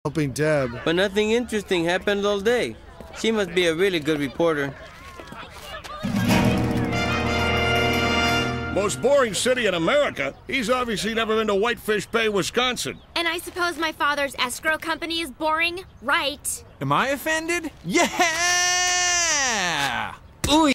Helping Deb. But nothing interesting happened all day. She must be a really good reporter. Most boring city in America? He's obviously never been to WhiteFish Bay, Wisconsin. And I suppose my father's escrow company is boring, right? Am I offended? Yeah! Ooh.